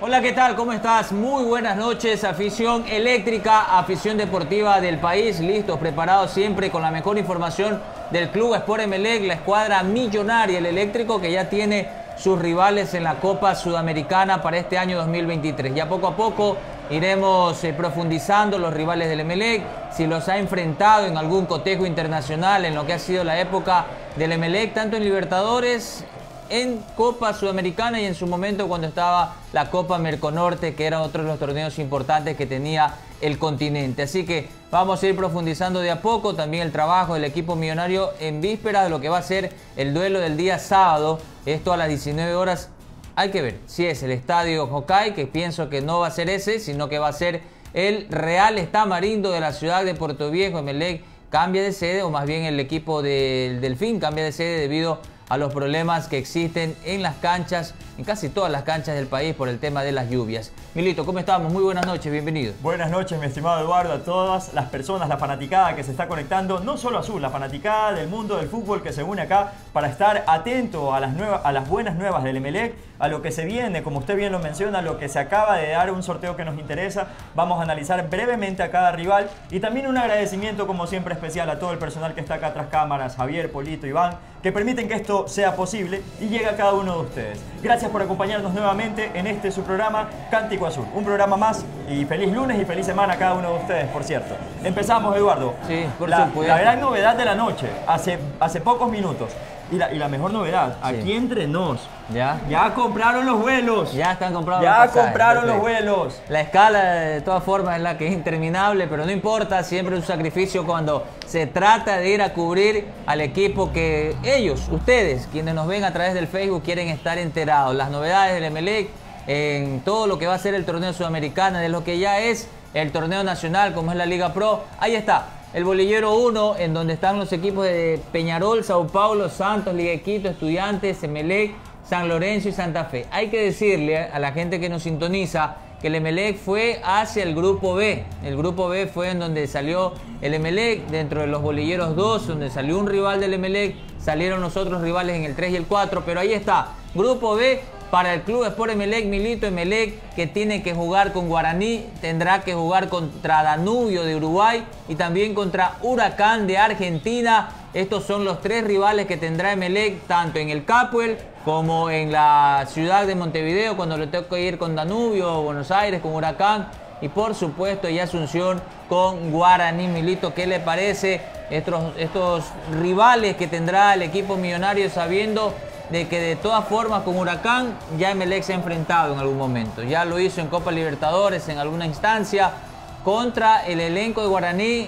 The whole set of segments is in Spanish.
Hola, ¿qué tal? ¿Cómo estás? Muy buenas noches, afición eléctrica, afición deportiva del país, listos, preparados siempre con la mejor información del Club Sport Emelec, la escuadra millonaria, el eléctrico que ya tiene sus rivales en la Copa Sudamericana para este año 2023. Ya poco a poco iremos profundizando los rivales del Emelec, si los ha enfrentado en algún cotejo internacional en lo que ha sido la época del Emelec, tanto en Libertadores, en Copa Sudamericana y en su momento cuando estaba la Copa Merconorte, que era otro de los torneos importantes que tenía el continente. Así que vamos a ir profundizando de a poco también el trabajo del equipo millonario en víspera de lo que va a ser el duelo del día sábado. Esto a las 19 horas. Hay que ver si es el Estadio Hokkaido, que pienso que no va a ser ese, sino que va a ser el Real Estamarindo de la ciudad de Puerto Viejo. Emelec cambia de sede, o más bien el equipo del Delfín cambia de sede debido a los problemas que existen en las canchas, en casi todas las canchas del país por el tema de las lluvias. Milito, ¿cómo estamos? Muy buenas noches, bienvenido. Buenas noches, mi estimado Eduardo, a todas las personas, la fanaticada que se está conectando, no solo Azul, la fanaticada del mundo del fútbol que se une acá para estar atento a las buenas nuevas del Emelec, a lo que se viene, como usted bien lo menciona, lo que se acaba de dar, un sorteo que nos interesa. Vamos a analizar brevemente a cada rival y también un agradecimiento, como siempre, especial a todo el personal que está acá tras cámaras, Javier, Polito, Iván, que permiten que esto sea posible y llegue a cada uno de ustedes. Gracias por acompañarnos nuevamente en este su programa Cántico Azul. Un programa más y feliz lunes y feliz semana a cada uno de ustedes, por cierto. Empezamos, Eduardo. Sí, por supuesto. La gran novedad de la noche, hace pocos minutos. Y la mejor novedad, sí, aquí entre nos, ya compraron los vuelos. Ya están comprados los pasajes. Ya compraron perfecto. Los vuelos. La escala de todas formas es la que es interminable, pero no importa, siempre es un sacrificio cuando se trata de ir a cubrir al equipo que ellos, ustedes, quienes nos ven a través del Facebook, quieren estar enterados. Las novedades del Emelec en todo lo que va a ser el torneo sudamericano, de lo que ya es el torneo nacional, como es la Liga Pro. Ahí está. El bolillero 1, en donde están los equipos de Peñarol, Sao Paulo, Santos, Liga de Quito, Estudiantes, Emelec, San Lorenzo y Santa Fe. Hay que decirle a la gente que nos sintoniza que el Emelec fue hacia el grupo B. El grupo B fue en donde salió el Emelec, dentro de los bolilleros 2, donde salió un rival del Emelec, salieron los otros rivales en el 3 y el 4, pero ahí está, grupo B. Para el Club Sport Emelec, Milito Emelec, que tiene que jugar con Guaraní, tendrá que jugar contra Danubio de Uruguay y también contra Huracán de Argentina. Estos son los tres rivales que tendrá Emelec, tanto en el Capuel como en la ciudad de Montevideo, cuando le toca ir con Danubio, Buenos Aires, con Huracán. Y por supuesto, y Asunción con Guaraní. Milito, ¿qué le parece estos rivales que tendrá el equipo millonario, sabiendo de que de todas formas con Huracán ya Emelec se ha enfrentado en algún momento? Ya lo hizo en Copa Libertadores en alguna instancia contra el elenco de Guaraní.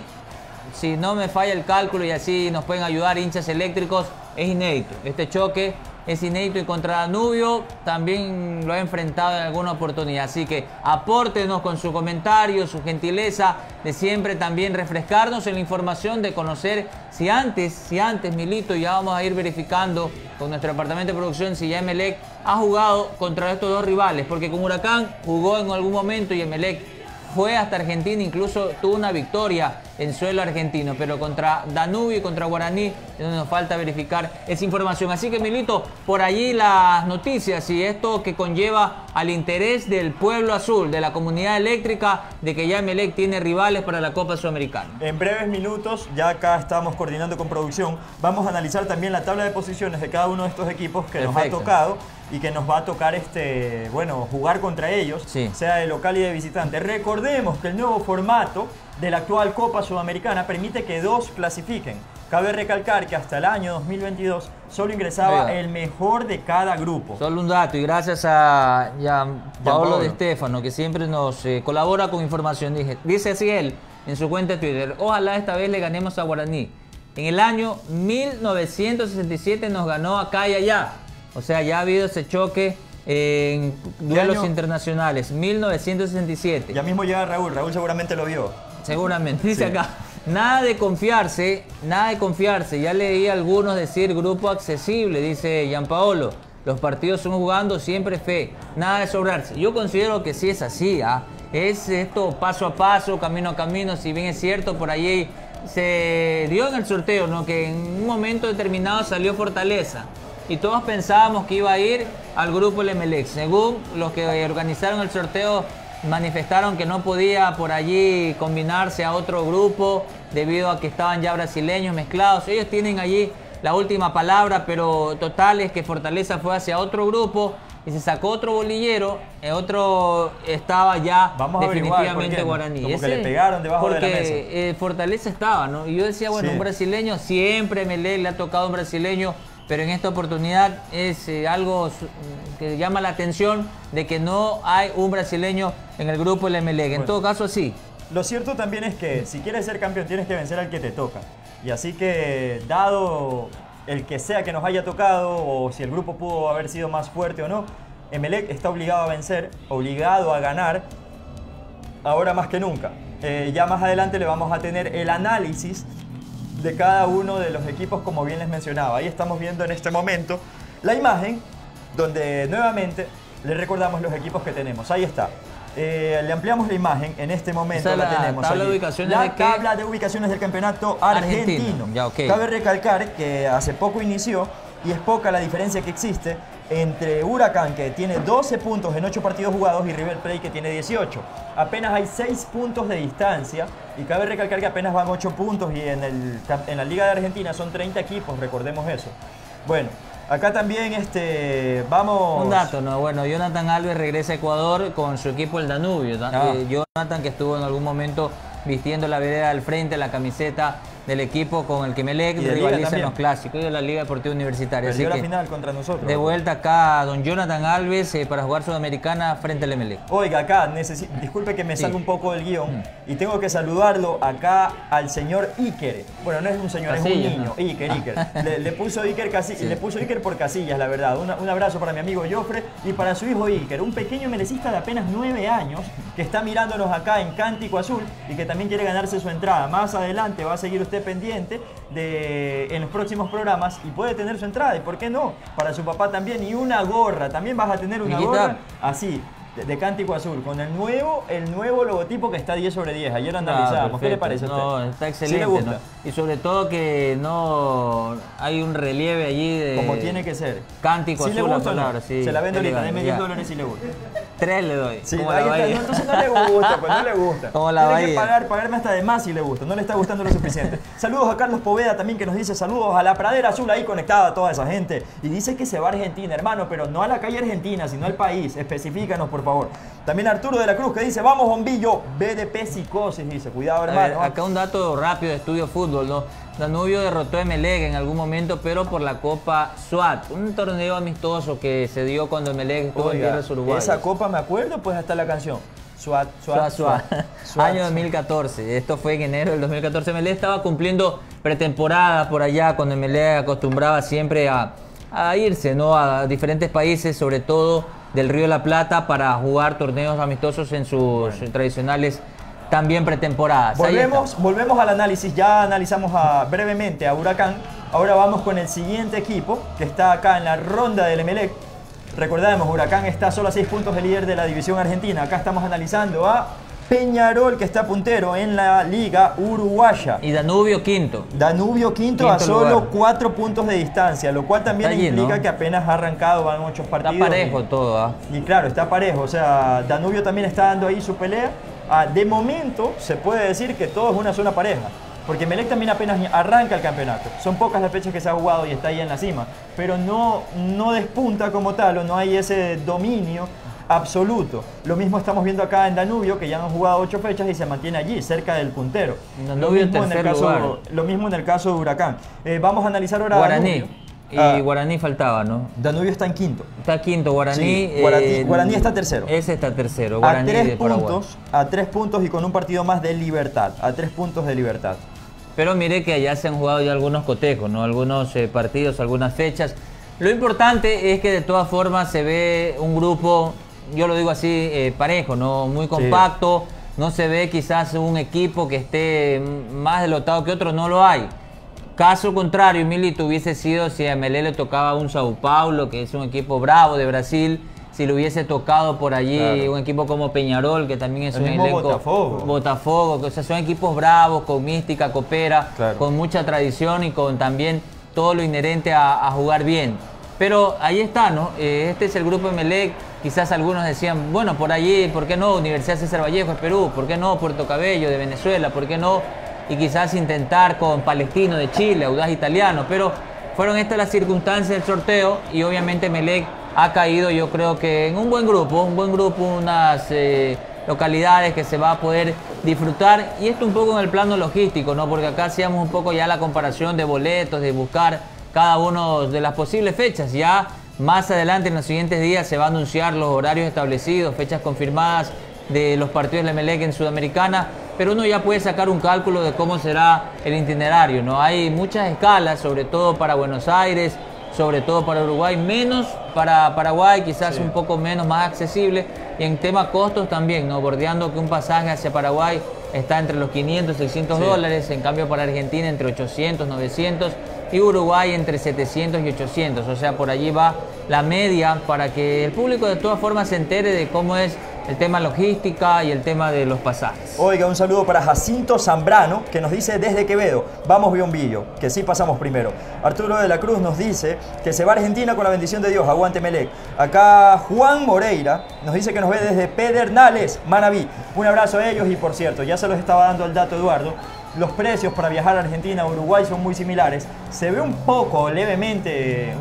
Si no me falla el cálculo y así nos pueden ayudar hinchas eléctricos, es inédito. Este choque es inédito y contra Danubio también lo ha enfrentado en alguna oportunidad. Así que apórtenos con su comentario, su gentileza de siempre también refrescarnos en la información, de conocer si antes, Milito, ya vamos a ir verificando con nuestro departamento de producción si ya Emelec ha jugado contra estos dos rivales, porque con Huracán jugó en algún momento y Emelec fue hasta Argentina, incluso tuvo una victoria en suelo argentino, pero contra Danubio y contra Guaraní nos falta verificar esa información. Así que, Milito, por allí las noticias y esto que conlleva al interés del pueblo azul, de la comunidad eléctrica, de que ya Emelec tiene rivales para la Copa Sudamericana. En breves minutos, ya acá estamos coordinando con producción, vamos a analizar también la tabla de posiciones de cada uno de estos equipos que nos ha tocado y que nos va a tocar jugar contra ellos, sí, sea de local y de visitante. Recordemos que el nuevo formato de la actual Copa Sudamericana permite que dos clasifiquen. Cabe recalcar que hasta el año 2022 solo ingresaba el mejor de cada grupo. Solo un dato, y gracias a Paolo de Stefano, que siempre nos colabora con información. Dice así él en su cuenta de Twitter: ojalá esta vez le ganemos a Guaraní. En el año 1967 nos ganó acá y allá. O sea, ya ha habido ese choque en duelos internacionales. 1967. Ya mismo llega Raúl seguramente lo vio. Seguramente, dice acá. Nada de confiarse. Ya leí a algunos decir grupo accesible, dice Gianpaolo. Los partidos son jugando, siempre fe. Nada de sobrarse. Yo considero que sí es así, es esto paso a paso, camino a camino. Si bien es cierto, por allí se dio en el sorteo, ¿no?, que en un momento determinado salió Fortaleza. y todos pensábamos que iba a ir al grupo El Emelec. Según los que organizaron el sorteo, manifestaron que no podía por allí combinarse a otro grupo debido a que estaban ya brasileños mezclados. Ellos tienen allí la última palabra, pero total es que Fortaleza fue hacia otro grupo y se sacó otro bolillero, otro estaba ya definitivamente Guaraní. Como que le pegaron debajo de la mesa. Porque Fortaleza estaba, ¿no? Y yo decía, bueno, un brasileño, siempre Emelec le ha tocado un brasileño, pero en esta oportunidad es algo que llama la atención de que no hay un brasileño en el grupo del Emelec. En todo caso, sí. Lo cierto también es que si quieres ser campeón tienes que vencer al que te toca. Y así que, dado el que sea que nos haya tocado, o si el grupo pudo haber sido más fuerte o no, Emelec está obligado a vencer, obligado a ganar, ahora más que nunca. Ya más adelante le vamos a tener el análisis de cada uno de los equipos, como bien les mencionaba. Ahí estamos viendo en este momento la imagen donde nuevamente les recordamos los equipos que tenemos. Ahí está. Le ampliamos la imagen, en este momento la tenemos. Tabla de ubicaciones la tabla de ubicaciones del campeonato argentino. Ya, okay. Cabe recalcar que hace poco inició y es poca la diferencia que existe entre Huracán, que tiene 12 puntos en 8 partidos jugados, y River Plate, que tiene 18. Apenas hay 6 puntos de distancia, y cabe recalcar que apenas van 8 puntos, y en la Liga de Argentina son 30 equipos, recordemos eso. Bueno, acá también vamos... Un dato, ¿no? Bueno, Jonathan Alves regresa a Ecuador con su equipo el Danubio. Jonathan, que estuvo en algún momento vistiendo la vereda al frente, la camiseta del equipo con el que Emelec rivaliza en los clásicos y de la Liga Deportiva Universitaria. Perdió la final contra nosotros. De vuelta acá don Jonathan Alves para jugar Sudamericana frente al Emelec. Oiga, acá, disculpe que me salga un poco del guión y tengo que saludarlo acá al señor Iker. Bueno, no es un señor, Casillas, es un niño. ¿No? Iker. Le puso Iker por Casillas, la verdad. Un abrazo para mi amigo Jofre y para su hijo Iker, un pequeño melecista de apenas 9 años que está mirándonos acá en Cántico Azul y que también quiere ganarse su entrada. Más adelante va a seguir usted pendiente en los próximos programas y puede tener su entrada, y por qué no, para su papá también, y una gorra, también vas a tener una gorra así de Cántico Azul, con el nuevo logotipo que está 10 sobre 10, ayer lo analizábamos. ¿Qué le parece a usted? No, está excelente. ¿Sí le gusta? ¿No? Y sobre todo que no hay un relieve allí de... Como tiene que ser. Cántico Azul, le gusta, la palabra, sí. Se la vendo ahorita, deme $10 si le gusta. 3 le doy. Sí, entonces no le gusta, pues no le gusta. Como la Tiene que pagarme hasta de más si le gusta, no le está gustando lo suficiente. Saludos a Carlos Poveda también, que nos dice saludos a la Pradera Azul, ahí conectada a toda esa gente. Y dice que se va a Argentina, hermano, pero no a la calle Argentina, sino al país. Especifícanos, por favor. También Arturo de la Cruz, que dice, vamos Bombillo, BDP Psicosis, dice, cuidado, hermano. Acá un dato rápido de Estudio Fútbol, ¿no? Danubio derrotó a Emelec en algún momento, pero por la Copa SWAT, un torneo amistoso que se dio cuando Emelec estuvo en tierras uruguayas. Esa copa me acuerdo, pues hasta la canción. SWAT. Año 2014, esto fue en enero del 2014. Emelec estaba cumpliendo pretemporada por allá, cuando Emelec acostumbraba siempre a irse, ¿no? A diferentes países, sobre todo del Río de la Plata, para jugar torneos amistosos en sus tradicionales también pretemporadas. Volvemos al análisis. Ya analizamos brevemente a Huracán. Ahora vamos con el siguiente equipo que está acá en la ronda del Emelec. Recordemos, Huracán está solo a 6 puntos del líder de la división argentina. Acá estamos analizando a Peñarol, que está puntero en la Liga Uruguaya. Y Danubio quinto. Danubio quinto a solo 4 puntos de distancia, lo cual también allí, implica, ¿no?, que apenas ha arrancado, van 8 partidos. Está parejo todo, Y claro, está parejo. O sea, Danubio también está dando ahí su pelea. De momento se puede decir que todo es una sola pareja, porque Emelec también apenas arranca el campeonato. Son pocas las fechas que se ha jugado y está ahí en la cima, pero no despunta como tal, o no hay ese dominio absoluto. Lo mismo estamos viendo acá en Danubio, que ya han jugado 8 fechas y se mantiene allí, cerca del puntero. Danubio lo mismo en el caso de Huracán. Vamos a analizar ahora Guaraní. Danubio. Y Guaraní faltaba, ¿no? Danubio está en quinto. Está quinto, Guaraní. Sí, Guaraní está tercero. Ese está tercero. Guaraní a 3 puntos y con un partido más de Libertad. A 3 puntos de Libertad. Pero mire que allá se han jugado ya algunos cotejos, ¿no? Algunos partidos, algunas fechas. Lo importante es que de todas formas se ve un grupo, yo lo digo así, parejo, ¿no? Muy compacto. Sí. No se ve quizás un equipo que esté más delotado que otro, no lo hay. Caso contrario, Milito, hubiese sido si a Emelec le tocaba un Sao Paulo, que es un equipo bravo de Brasil, si le hubiese tocado por allí un equipo como Peñarol, que también es un elenco... Botafogo, o sea, son equipos bravos, con mística, copera, con mucha tradición y con también todo lo inherente a jugar bien. Pero ahí está, ¿no? Este es el grupo Emelec. Quizás algunos decían, bueno, por allí, ¿por qué no? Universidad César Vallejo de Perú, ¿por qué no? Puerto Cabello de Venezuela, ¿por qué no? Y quizás intentar con Palestino de Chile, Audaz Italiano, pero fueron estas las circunstancias del sorteo y obviamente Emelec ha caído, yo creo que en un buen grupo, unas localidades que se va a poder disfrutar, y esto un poco en el plano logístico, ¿no? Porque acá hacíamos un poco ya la comparación de boletos, de buscar cada uno de las posibles fechas. Ya más adelante en los siguientes días se va a anunciar los horarios establecidos, fechas confirmadas de los partidos de Emelec en Sudamericana, pero uno ya puede sacar un cálculo de cómo será el itinerario, ¿no? Hay muchas escalas, sobre todo para Buenos Aires, sobre todo para Uruguay, menos para Paraguay, quizás un poco menos, más accesible, y en tema costos también, ¿no? Bordeando que un pasaje hacia Paraguay está entre los 500 y 600 dólares, en cambio para Argentina entre 800, 900, y Uruguay entre 700 y 800, o sea, por allí va la media para que el público de todas formas se entere de cómo es el tema logística y el tema de los pasajes. Oiga, un saludo para Jacinto Zambrano, que nos dice desde Quevedo, vamos Biombillo, que sí pasamos primero. Arturo de la Cruz nos dice que se va a Argentina con la bendición de Dios, aguante Emelec. Acá Juan Moreira nos dice que nos ve desde Pedernales, Manabí. Un abrazo a ellos y por cierto, ya se los estaba dando el dato Eduardo, los precios para viajar a Argentina o Uruguay son muy similares. Se ve un poco, levemente,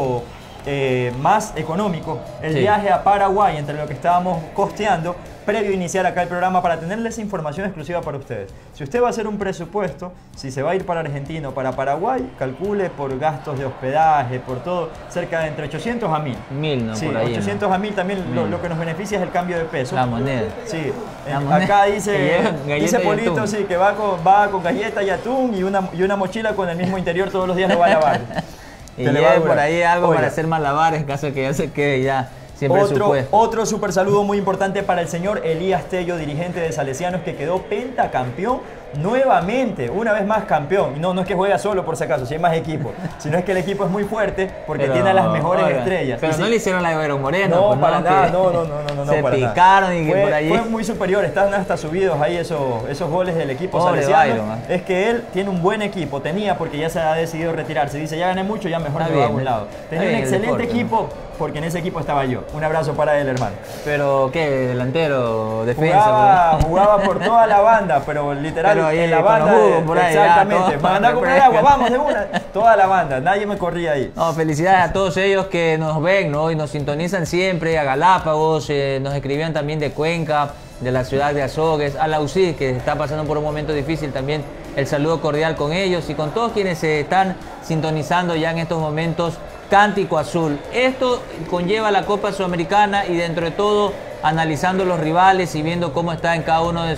más económico el viaje a Paraguay entre lo que estábamos costeando previo a iniciar acá el programa para tenerles información exclusiva para ustedes. Si usted va a hacer un presupuesto, si se va a ir para Argentina o para Paraguay, calcule por gastos de hospedaje, por todo, cerca de entre 800 a 1000. 1000, ¿no? Sí, por ahí, 800 ¿no? a 1000 también lo que nos beneficia es el cambio de peso. La moneda. Sí, La moneda. acá dice Galleta y Polito, atún. sí, que va con galleta y atún y una mochila con el mismo interior todos los días lo va a lavar. Y lleve por ahí algo para hacer malabares en caso de que ya se quede ya siempre supuesto. Otro super saludo muy importante para el señor Elías Tello, dirigente de Salesianos, que quedó pentacampeón nuevamente, una vez más campeón. Y no es que juega solo por si acaso, si hay más equipo, sino es que el equipo es muy fuerte porque tiene a las mejores estrellas. Pero no le hicieron la de Vero Moreno. No, pues, para nada, no, se para picaron nada. Y que por allí. Fue muy superior, están hasta subidos ahí esos goles del equipo Pobre salesiano. Byron, es que él tiene un buen equipo, tenía porque ya se ha decidido retirarse. Dice, ya gané mucho, ya mejor me voy a un lado. Tenía un excelente equipo porque en ese equipo estaba yo. Un abrazo para él, hermano. Pero, ¿qué? ¿Delantero? ¿Defensa? Jugaba por toda la banda, pero literal pero ahí, en la banda. por ahí, exactamente. Mandá a comprar agua, vamos de una. Toda la banda, nadie me corría ahí. No, felicidades a todos ellos que nos ven, ¿no? Y nos sintonizan siempre, a Galápagos, nos escribían también de Cuenca, de la ciudad de Azogues, a la UCI, que está pasando por un momento difícil también. El saludo cordial con ellos y con todos quienes se están sintonizando ya en estos momentos Cántico Azul. Esto conlleva la Copa Sudamericana y dentro de todo analizando los rivales y viendo cómo está en cada uno de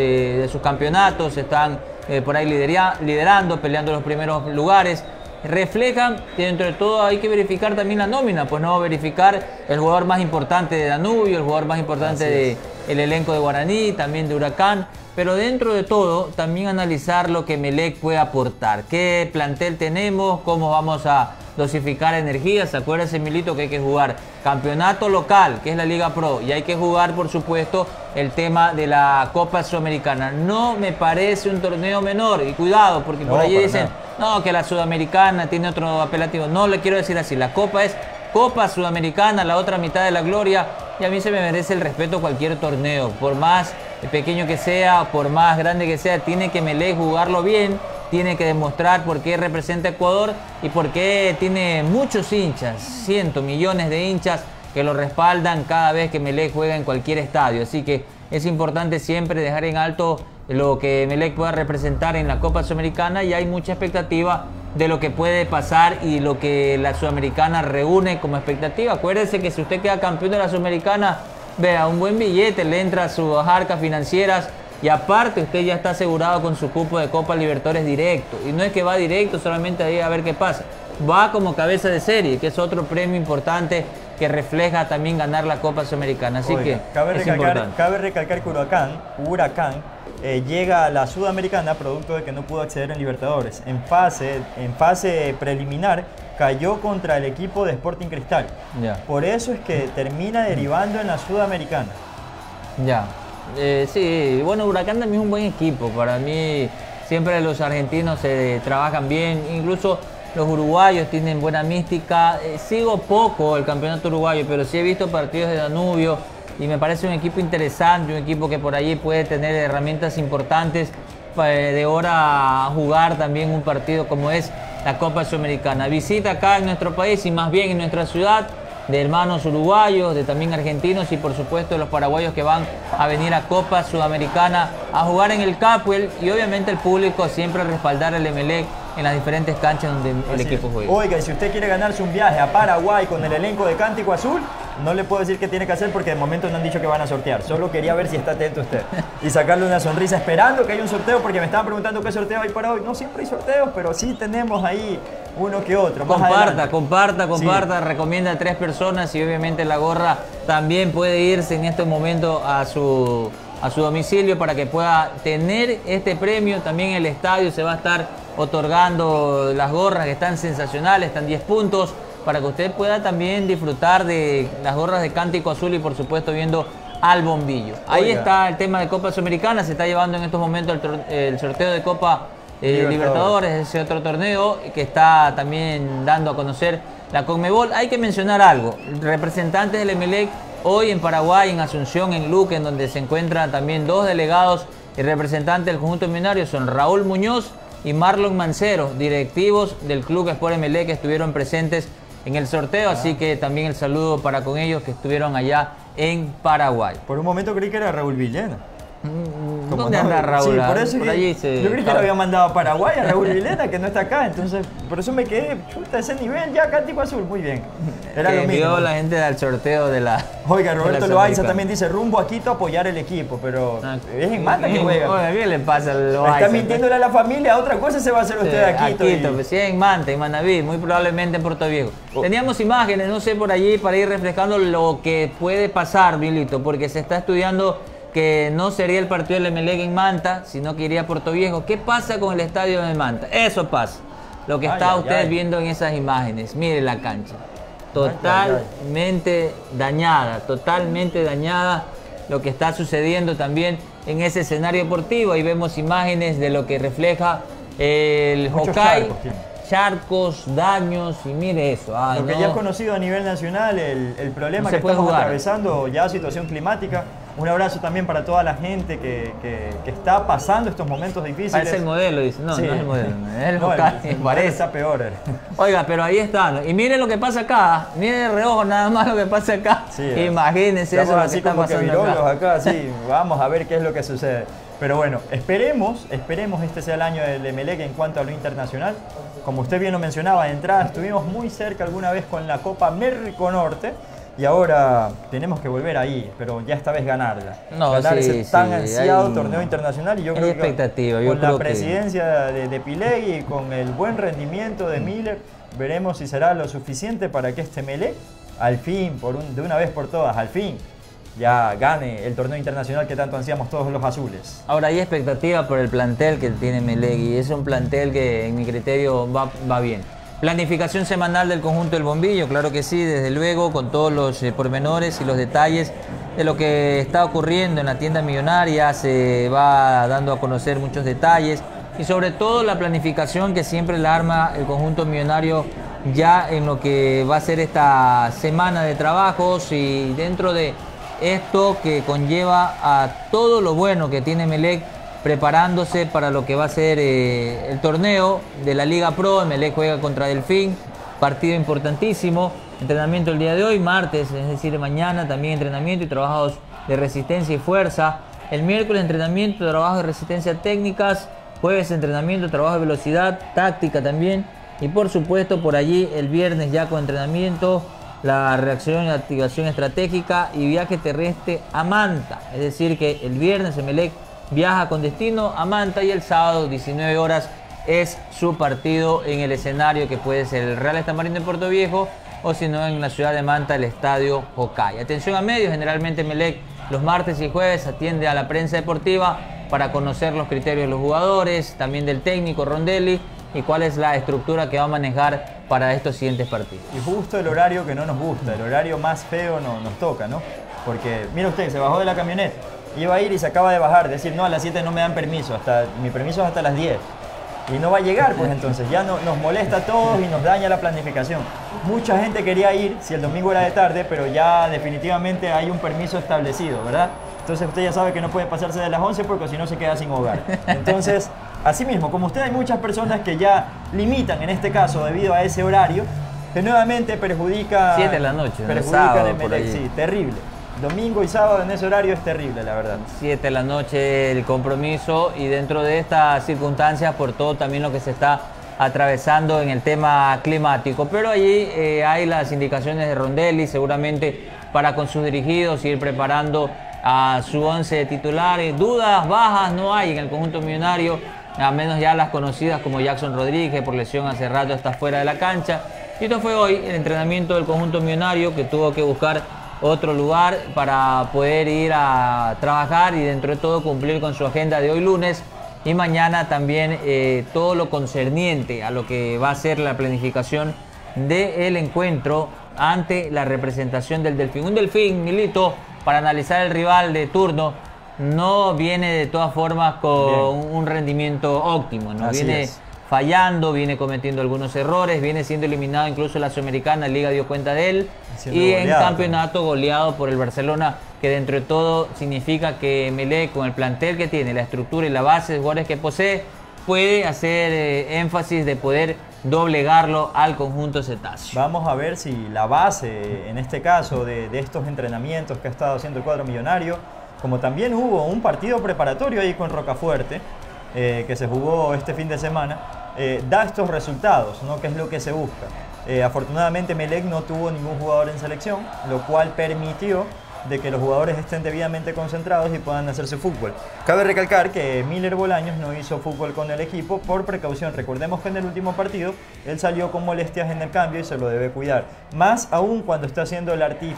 sus campeonatos, están por ahí liderando, peleando los primeros lugares. Reflejan que dentro de todo hay que verificar también la nómina, pues no verificar el jugador más importante de Danubio, el jugador más importante del elenco de Guaraní, también de Huracán, pero dentro de todo también analizar lo que Emelec puede aportar, qué plantel tenemos, cómo vamos a dosificar energías. Acuérdense, Milito, que hay que jugar campeonato local, que es la Liga Pro, y hay que jugar, por supuesto, el tema de la Copa Sudamericana. No me parece un torneo menor, y cuidado, porque por allí dicen, no, que la Sudamericana tiene otro apelativo. No le quiero decir así, la Copa es Copa Sudamericana, la otra mitad de la gloria, y a mí se me merece el respeto cualquier torneo, por más pequeño que sea, por más grande que sea, tiene que Emelec jugarlo bien, tiene que demostrar por qué representa a Ecuador y por qué tiene muchos hinchas, cientos, millones de hinchas que lo respaldan cada vez que Emelec juega en cualquier estadio. Así que es importante siempre dejar en alto lo que Emelec pueda representar en la Copa Sudamericana, y hay mucha expectativa de lo que puede pasar y lo que la Sudamericana reúne como expectativa. Acuérdense que si usted queda campeón de la Sudamericana, vea, un buen billete le entra a sus arcas financieras. Y aparte usted ya está asegurado con su cupo de Copa Libertadores directo. Y no es que va directo solamente ahí a ver qué pasa. Va como cabeza de serie, que es otro premio importante que refleja también ganar la Copa Sudamericana. Así que cabe importante. recalcar que Huracán llega a la Sudamericana producto de que no pudo acceder en Libertadores. En fase preliminar cayó contra el equipo de Sporting Cristal. Por eso es que termina derivando en la Sudamericana. Sí, bueno, Huracán también es un buen equipo. Para mí siempre los argentinos se trabajan bien. Incluso Los uruguayos tienen buena mística. Sigo poco el campeonato uruguayo, pero sí he visto partidos de Danubio y me parece un equipo interesante, un equipo que por allí puede tener herramientas importantes de hora a jugar también un partido como es la Copa Sudamericana. Visita acá en nuestro país y más bien en nuestra ciudad de hermanos uruguayos, de también argentinos y por supuesto de los paraguayos que van a venir a Copa Sudamericana a jugar en el Capuel y obviamente el público siempre respaldar el Emelec en las diferentes canchas donde el equipo juega. Oiga, y si usted quiere ganarse un viaje a Paraguay con el elenco de Cántico Azul, no le puedo decir qué tiene que hacer porque de momento no han dicho que van a sortear. Solo quería ver si está atento usted y sacarle una sonrisa esperando que haya un sorteo porque me estaban preguntando qué sorteo hay para hoy. No siempre hay sorteos, pero sí tenemos ahí uno que otro. Comparta, recomienda a 3 personas y obviamente la gorra también puede irse en este momento a su domicilio para que pueda tener este premio. También en el estadio se va a estar otorgando las gorras que están sensacionales, están 10 puntos, para que usted pueda también disfrutar de las gorras de Cántico Azul y por supuesto viendo al bombillo. Ahí está el tema de Copa Sudamericana, se está llevando en estos momentos el sorteo de Copa Libertadores, ese otro torneo que está también dando a conocer la Conmebol. Hay que mencionar algo, representantes del Emelec hoy en Paraguay, en Asunción, en Luque, en donde se encuentran también 2 delegados y representantes del conjunto millonario, son Raúl Muñoz y Marlon Mancero, directivos del Club Sport Emelec que estuvieron presentes en el sorteo, así que también el saludo para con ellos que estuvieron allá en Paraguay. Por un momento creí que era Raúl Villena. ¿Dónde anda Raúl? Sí, por eso por allí se... Yo creí que lo había mandado a Paraguay, a Raúl Villena, que no está acá, entonces por eso me quedé, chuta, ese nivel ya, Cántico Azul, muy bien. Era lo mismo. La gente del sorteo de la... Oiga, Roberto Loaiza también dice, rumbo a Quito a apoyar el equipo, pero es en Manta que juega. Oiga, ¿qué le pasa a Loaiza? Está mintiéndole a la familia, otra cosa se va a hacer usted a Quito. Pues sí, en Manta, en Manaví, muy probablemente en Puerto Viejo. Teníamos imágenes, no sé, por allí para ir refrescando lo que puede pasar, Vilito, porque se está estudiando que no sería el partido del Emelec en Manta, sino que iría a Puerto Viejo. ¿Qué pasa con el estadio de Manta? Eso pasa. Lo que está usted viendo en esas imágenes. Mire la cancha. Totalmente dañada, lo que está sucediendo también en ese escenario deportivo. Ahí vemos imágenes de lo que refleja el Hokkaido. Charcos, daños y mire eso. Lo que ya es conocido a nivel nacional, el problema que estamos atravesando, ya situación climática. Un abrazo también para toda la gente que está pasando estos momentos difíciles. Es el modelo, dice. No, sí. No es el modelo. Es el Hokkaido. Parece está peor. Oiga, pero ahí está, ¿no? Y miren lo que pasa acá. Miren de reojo nada más lo que pasa acá. Sí, imagínense eso así como que virólogos acá. Sí, vamos a ver qué es lo que sucede. Pero bueno, esperemos este sea el año del Emelec en cuanto a lo internacional. Como usted bien lo mencionaba, de entrada estuvimos muy cerca alguna vez con la Copa Américo Norte y ahora tenemos que volver ahí, pero ya esta vez ganarla. Ganar ese tan ansiado torneo internacional y yo creo que con la presidencia de Pilegui y con el buen rendimiento de Miller, veremos si será lo suficiente para que este Emelec, al fin, de una vez por todas, al fin, ya gane el torneo internacional que tanto ansiamos todos los azules. Ahora hay expectativa por el plantel que tiene Emelec y es un plantel que en mi criterio va bien. Planificación semanal del conjunto del Bombillo, claro que sí, desde luego, con todos los pormenores y los detalles de lo que está ocurriendo en la tienda millonaria, se va dando a conocer muchos detalles y sobre todo la planificación que siempre la arma el conjunto millonario ya en lo que va a ser esta semana de trabajos y dentro de esto que conlleva a todo lo bueno que tiene Emelec preparándose para lo que va a ser el torneo de la Liga Pro. Emelec juega contra Delfín, partido importantísimo, entrenamiento el día de hoy, martes, es decir, mañana también entrenamiento y trabajos de resistencia y fuerza. El miércoles entrenamiento, trabajo de resistencia técnicas, jueves entrenamiento, trabajo de velocidad, táctica también y por supuesto por allí el viernes ya con entrenamiento, la reacción y activación estratégica y viaje terrestre a Manta. Es decir que el viernes Emelec viaja con destino a Manta y el sábado 19 horas es su partido en el escenario que puede ser el Real Estamarindo en Puerto Viejo o si no en la ciudad de Manta el Estadio Hokkaido. Atención a medios, generalmente Emelec los martes y jueves atiende a la prensa deportiva para conocer los criterios de los jugadores, también del técnico Rondelli y cuál es la estructura que va a manejar para estos siguientes partidos. Y justo el horario que no nos gusta, el horario más feo nos toca, ¿no? Porque, mira usted, se bajó de la camioneta, iba a ir y se acaba de bajar, decir, no, a las 7 no me dan permiso, mi permiso es hasta las 10. y no va a llegar, pues entonces ya nos molesta a todos y nos daña la planificación. Mucha gente quería ir si el domingo era de tarde, pero ya definitivamente hay un permiso establecido, ¿verdad? Entonces usted ya sabe que no puede pasarse de las 11 porque si no se queda sin hogar. Entonces, así mismo, como usted, hay muchas personas que ya limitan en este caso debido a ese horario, que nuevamente perjudica... 7 de la noche, perjudica sábado, el por Emelec, ahí. sí, terrible. Domingo y sábado en ese horario es terrible, la verdad. 7 de la noche el compromiso, y dentro de estas circunstancias por todo también lo que se está atravesando en el tema climático. Pero allí hay las indicaciones de Rondelli seguramente para con sus dirigidos ir preparando a su 11 titulares. Dudas, bajas no hay en el conjunto millonario, a menos ya las conocidas como Jackson Rodríguez, por lesión hace rato está fuera de la cancha. Y esto fue hoy el entrenamiento del conjunto millonario, que tuvo que buscar otro lugar para poder ir a trabajar y dentro de todo cumplir con su agenda de hoy lunes y mañana también todo lo concerniente a lo que va a ser la planificación del encuentro ante la representación del Delfín. Un Delfín, Milito, para analizar el rival de turno, no viene de todas formas con un rendimiento óptimo, ¿no? Viene fallando, viene cometiendo algunos errores, viene siendo eliminado incluso en la Sudamericana, la Liga dio cuenta de él, y en campeonato goleado por el Barcelona, que dentro de todo significa que Emelec, con el plantel que tiene, la estructura y la base de jugadores que posee, puede hacer énfasis de poder doblegarlo al conjunto cetáceo. Vamos a ver si la base, en este caso, de estos entrenamientos que ha estado haciendo el cuadro millonario, como también hubo un partido preparatorio ahí con Rocafuerte, que se jugó este fin de semana, da estos resultados, ¿no? Que es lo que se busca. Afortunadamente Emelec no tuvo ningún jugador en selección, lo cual permitió de que los jugadores estén debidamente concentrados y puedan hacer su fútbol. Cabe recalcar que Miller Bolaños no hizo fútbol con el equipo por precaución. Recordemos que en el último partido él salió con molestias en el cambio y se lo debe cuidar. Más aún cuando está haciendo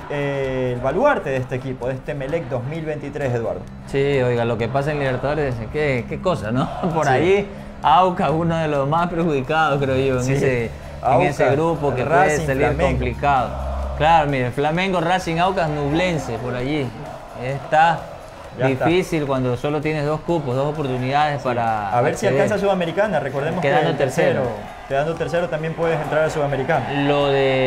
el baluarte de este equipo, de este Emelec 2023, Eduardo. Sí, oiga, lo que pasa en Libertadores, qué cosa, ¿no? Por ahí Aucas, uno de los más perjudicados, creo yo, en ese grupo que puede salir Flamengo. Complicado. Claro, mire, Flamengo, Racing, Aucas, Nublense, por allí. Está difícil cuando solo tienes 2 cupos, 2 oportunidades para a ver acceder. si alcanza Sudamericana, recordemos quedando que quedando tercero también puedes entrar a Sudamericana. Lo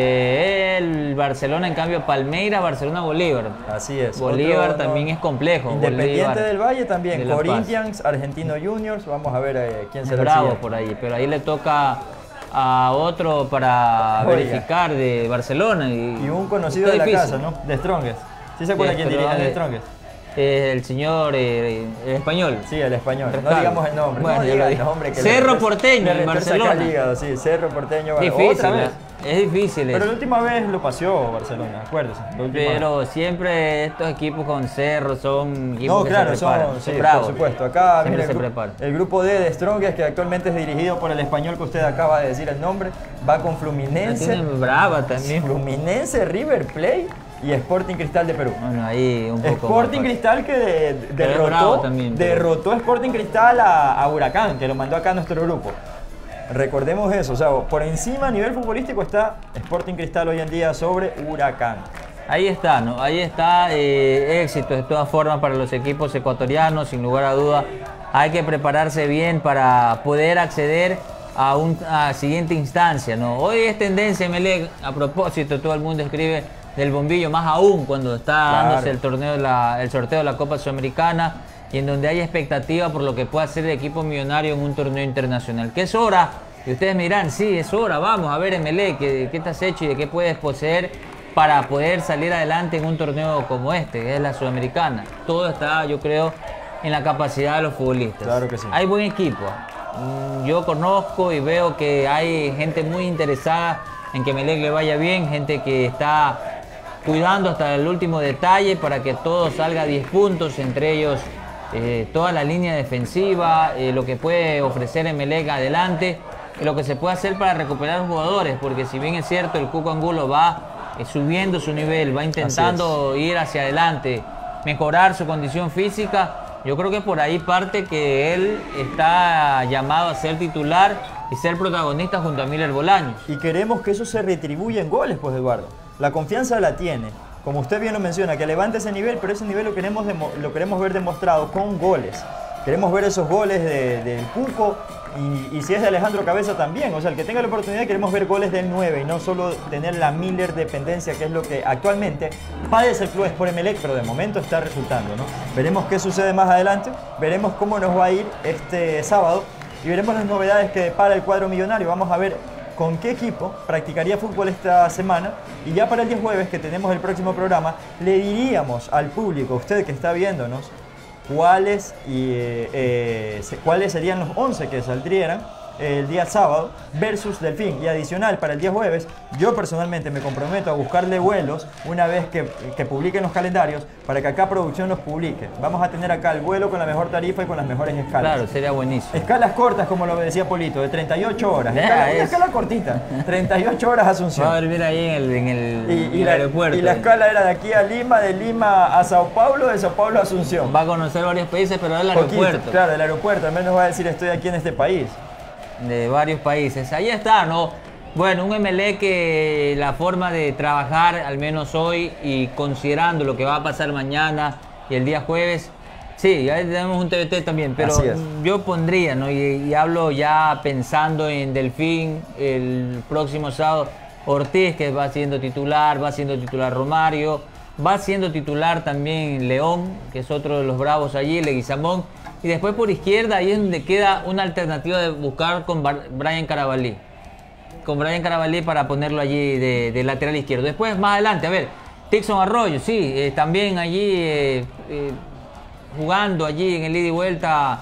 de el Barcelona, en cambio, Palmeiras, Barcelona, Bolívar. Así es. Bolívar también es complejo. Independiente Bolívar, del Valle también, Corinthians, Argentino Juniors, vamos a ver quién será bravo por ahí, pero ahí le toca a otro para verificar de Barcelona. Y un conocido de la casa, ¿no? De Strongest. ¿Sí se acuerda quién dirige de Strongest? El señor el español. Sí, el español. Ricardo. No digamos el nombre. Bueno, no yo lo digo. Cerro Porteño, en Barcelona. Sí, Cerro Porteño. Difícil, otra vez. Es difícil. Pero la última vez lo paseó Barcelona, acuérdese. Pero siempre estos equipos con Cerro son equipos que se preparan. Sí, por supuesto. Acá mira, el grupo D de Strongest, que actualmente es dirigido por el español que usted acaba de decir el nombre, va con Fluminense. Brava también. Fluminense, River Plate y Sporting Cristal de Perú. Bueno, ahí un poco Sporting Cristal que derrotó Sporting Cristal a Huracán, que lo mandó acá a nuestro grupo. Recordemos eso, o sea, por encima a nivel futbolístico está Sporting Cristal hoy en día sobre Huracán. Ahí está, ¿no? Ahí está éxito de todas formas para los equipos ecuatorianos, sin lugar a duda. Hay que prepararse bien para poder acceder a una siguiente instancia, ¿no? Hoy es tendencia Emelec, a propósito, todo el mundo escribe del bombillo, más aún cuando está dándose el sorteo de la Copa Sudamericana, y en donde hay expectativa por lo que pueda hacer el equipo millonario en un torneo internacional. Que es hora, y ustedes me dirán, sí, es hora, vamos a ver Emelec, ¿qué te has hecho y de qué puedes poseer para poder salir adelante en un torneo como este, que es la Sudamericana? Todo está, yo creo, en la capacidad de los futbolistas. Claro que sí. Hay buen equipo. Yo conozco y veo que hay gente muy interesada en que Emelec le vaya bien, gente que está cuidando hasta el último detalle para que todo salga a 10 puntos, entre ellos toda la línea defensiva, lo que puede ofrecer Emelec adelante, lo que se puede hacer para recuperar jugadores, porque si bien es cierto el Cuco Angulo va subiendo su nivel, va intentando ir hacia adelante, mejorar su condición física, yo creo que por ahí parte que él está llamado a ser titular y ser protagonista junto a Miller Bolaños. Y queremos que eso se retribuya en goles, pues, Eduardo. La confianza la tiene. Como usted bien lo menciona, que levante ese nivel, pero ese nivel lo queremos ver demostrado con goles. Queremos ver esos goles del Cuco Y si es de Alejandro Cabeza también, o sea, el que tenga la oportunidad queremos ver goles del 9 y no solo tener la Miller dependencia, que es lo que actualmente padece el Club Sport Emelec, pero de momento está resultando, ¿no? Veremos qué sucede más adelante, veremos cómo nos va a ir este sábado y veremos las novedades que depara el cuadro millonario. Vamos a ver con qué equipo practicaría fútbol esta semana y ya para el día jueves, que tenemos el próximo programa, le diríamos al público, usted que está viéndonos, cuáles serían los 11 que saldrían el día sábado versus Delfín. Y adicional, para el día jueves, yo personalmente me comprometo a buscarle vuelos una vez que publiquen los calendarios para que acá producción los publique. Vamos a tener acá el vuelo con la mejor tarifa y con las mejores escalas. Claro, sería buenísimo. Escalas cortas, como lo decía Polito, de 38 horas. Una escala cortita, 38 horas Asunción. Va a dormir ahí en el aeropuerto. Y la escala era de aquí a Lima, de Lima a Sao Paulo, de Sao Paulo a Asunción. Va a conocer varios países, pero del aeropuerto. Claro, del aeropuerto, al menos va a decir estoy aquí en este país. De varios países. Ahí está, ¿no? Bueno, un Emelec que la forma de trabajar, al menos hoy, y considerando lo que va a pasar mañana y el día jueves, sí, ya tenemos un TBT también, pero yo pondría, ¿no? Y hablo ya pensando en Delfín, el próximo sábado, Ortiz, que va siendo titular Romario, va siendo titular también León, que es otro de los bravos allí, Leguizamón. Y después por izquierda, ahí es donde queda una alternativa de buscar con Brian Carabalí. Con Brian Carabalí para ponerlo allí de lateral izquierdo. Después, más adelante, a ver, Tixon Arroyo, sí, también allí jugando allí en el ida y vuelta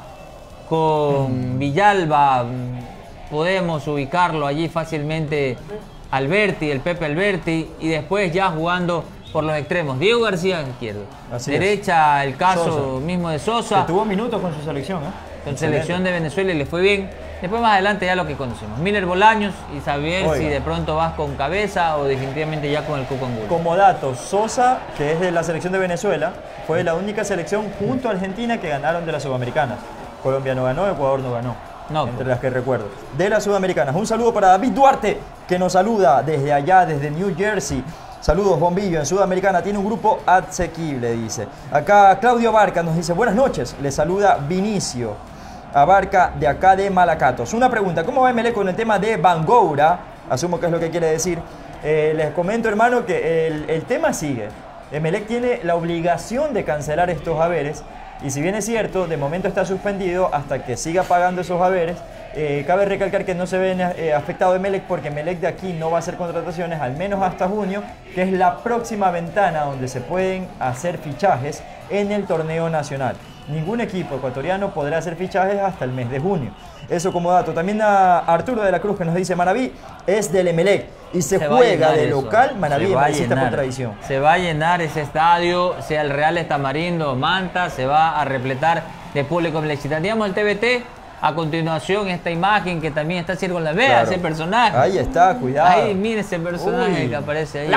con Villalba. Podemos ubicarlo allí fácilmente Alberti, el Pepe Alberti. Y después ya jugando por los extremos, Diego García izquierdo, derecha el caso Sosa. Mismo de Sosa. Que tuvo minutos con su selección, ¿eh? Con selección de Venezuela y le fue bien. Después más adelante ya lo que conocemos. Miller Bolaños y saber si de pronto vas con Cabeza o definitivamente ya con el Cuco Angulo. Como dato, Sosa, que es de la selección de Venezuela, fue la única selección junto a Argentina que ganaron de las Sudamericanas. Colombia no ganó, Ecuador no ganó. No, entre las que recuerdo. De las Sudamericanas. Un saludo para David Duarte, que nos saluda desde allá, desde New Jersey. Saludos, Bombillo. En Sudamericana tiene un grupo asequible, dice. Acá Claudio Abarca nos dice, buenas noches. Le saluda Vinicio Abarca de acá de Malacatos. Una pregunta, ¿cómo va Emelec con el tema de Bangoura? Asumo que es lo que quiere decir. Les comento, hermano, que el tema sigue. Emelec tiene la obligación de cancelar estos haberes. Y si bien es cierto, de momento está suspendido hasta que siga pagando esos haberes. Cabe recalcar que no se ve afectado Emelec porque Emelec de aquí no va a hacer contrataciones, al menos hasta junio, que es la próxima ventana donde se pueden hacer fichajes en el torneo nacional. Ningún equipo ecuatoriano podrá hacer fichajes hasta el mes de junio. Eso como dato. También a Arturo de la Cruz, que nos dice, Manaví es del Emelec y se juega de local. Manaví necesita contradicción. Se va a llenar ese estadio, sea el Real Estamarindo, Manta, se va a repletar de público Emelec. Si tendríamos el TBT, a continuación esta imagen que también está circulando. Vea ese personaje. Ahí está, cuidado. Ahí, mire ese personaje que aparece ahí.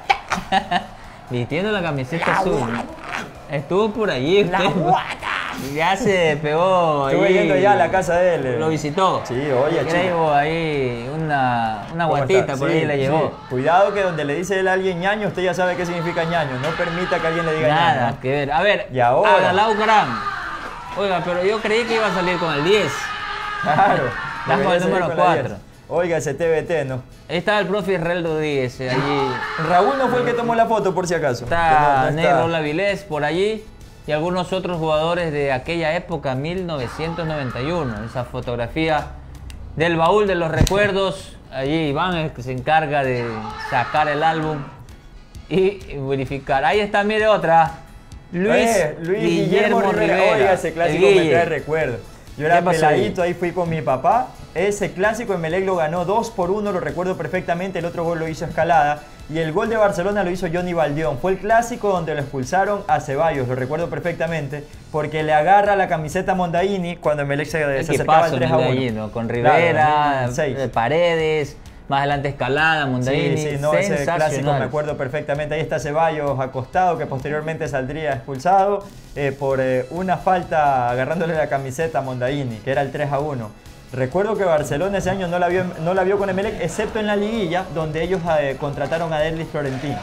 Vistiendo la camiseta azul. Estuvo por allí usted. Ya se pegó. Estuve yendo ya a la casa de él. Lo visitó. Sí, oye, chico. Ahí una guatita por ahí la llevó. Sí. Cuidado que donde le dice él a alguien ñaño, usted ya sabe qué significa ñaño. No permita que alguien le diga ñaño. Nada que ver. A ver, y ahora. Adalau Caram. Oiga, pero yo creí que iba a salir con el 10. Claro. Estás con el número 4. Oiga, ese TBT, ¿no? Ahí estaba el profe Israel Rodríguez, allí. Raúl no fue el que tomó la foto, por si acaso. Está Negro Lavilés por allí y algunos otros jugadores de aquella época, 1991. Esa fotografía del baúl de los recuerdos. Allí Iván es el que se encarga de sacar el álbum y verificar. Ahí está, mire otra. Luis Guillermo Rivera. Oiga, ese clásico me trae recuerdo. Yo era peladito, ahí fui con mi papá. Ese clásico Emelec lo ganó 2-1, lo recuerdo perfectamente. El otro gol lo hizo Escalada. Y el gol de Barcelona lo hizo Johnny Valdión. Fue el clásico donde lo expulsaron a Ceballos, lo recuerdo perfectamente. Porque le agarra la camiseta a Mondaini cuando Emelec se acercaba al 3-1. Con Rivera, claro, Paredes. Más adelante Escalada, Mondaini. Sí, no, ese clásico me acuerdo perfectamente. Ahí está Ceballos acostado, que posteriormente saldría expulsado por una falta agarrándole la camiseta a Mondaini, que era el 3-1. Recuerdo que Barcelona ese año no la vio con Emelec, excepto en la liguilla, donde ellos contrataron a Derlis Florentino.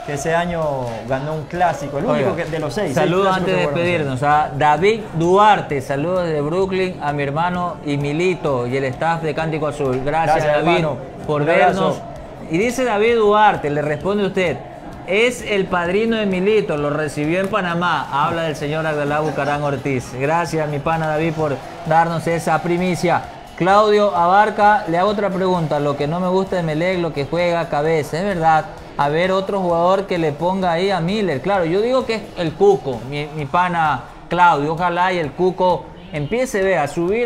que ese año ganó un clásico, el único de los 6. Saludos antes de despedirnos a David Duarte, saludos desde Brooklyn a mi hermano y Milito y el staff de Cántico Azul. Gracias David, hermano, por vernos. Y dice David Duarte, le responde usted, es el padrino de Milito, lo recibió en Panamá. Habla del señor Abdalá Bucarán Ortiz. Gracias, mi pana David, por darnos esa primicia. Claudio Abarca, le hago otra pregunta. Lo que no me gusta de Emelec, lo que juega cabeza, es verdad. A ver otro jugador que le ponga ahí a Miller. Claro, yo digo que es el Cuco, mi pana Claudio. Ojalá y el Cuco empiece a subir.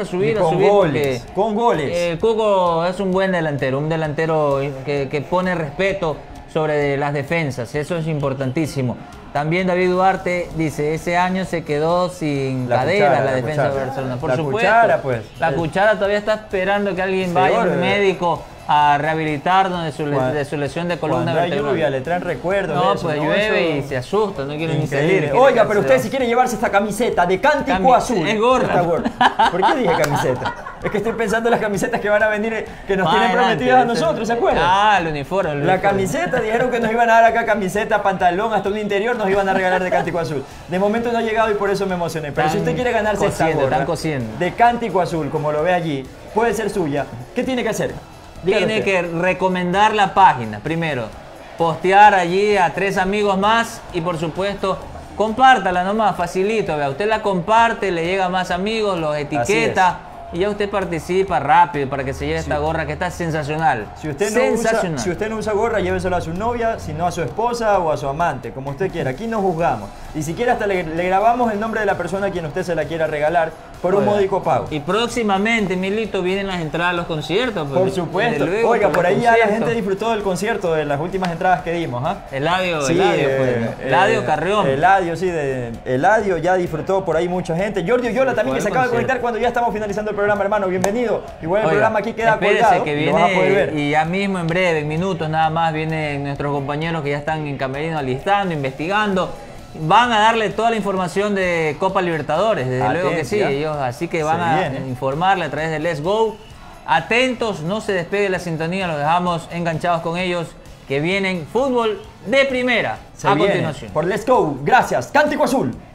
Con goles. El Cuco es un buen delantero, que pone respeto sobre las defensas, eso es importantísimo. También David Duarte dice, ese año se quedó sin cadera la defensa de Barcelona. Por supuesto, la cuchara todavía está esperando que alguien vaya, un médico, a rehabilitarnos de su lesión de columna vertebral. Cuando hay lluvia, le traen recuerdos. No, pues llueve y se asusta, no quiere ni salir. Oiga, pero usted si quiere llevarse esta camiseta de Cántico Azul. Es gorda. ¿Por qué dije camiseta? Es que estoy pensando en las camisetas que van a venir, que nos tienen prometidas a nosotros, ¿se acuerdan? Ah, el uniforme. La camiseta, dijeron que nos iban a dar acá camiseta, pantalón, hasta un interior nos iban a regalar de Cántico Azul. De momento no ha llegado y por eso me emocioné. Pero si usted quiere ganarse esta gorra de Cántico Azul, como lo ve allí, puede ser suya. ¿Qué tiene que hacer? Tiene que recomendar la página, primero, postear allí a 3 amigos más y por supuesto, compártala nomás, facilito, vea, usted la comparte, le llega a más amigos, los etiqueta y ya usted participa rápido para que se lleve esta gorra que está sensacional. Si usted no usa gorra, llévesela a su novia, si no a su esposa o a su amante, como usted quiera, aquí no juzgamos. Y si quiere hasta le grabamos el nombre de la persona a quien usted se la quiera regalar por un módico pago. Y próximamente, Milito, vienen las entradas a los conciertos. Por supuesto. Oiga, por ahí ya la gente disfrutó del concierto, de las últimas entradas que dimos. Eladio Carrión. Eladio ya disfrutó por ahí mucha gente. Jordi Oyola también, que se acaba de conectar cuando ya estamos finalizando el programa, hermano. Bienvenido. Igual el programa aquí queda colgado. Que viene, lo van a poder ver. Y ya mismo, en breve, en minutos nada más, vienen nuestros compañeros que ya están en camerino alistando, investigando. Van a darle toda la información de Copa Libertadores, desde luego que sí, ellos, así que van a informarle a través de Let's Go. Atentos, no se despegue la sintonía, los dejamos enganchados con ellos, que vienen fútbol de primera a continuación. Por Let's Go, gracias, Cántico Azul.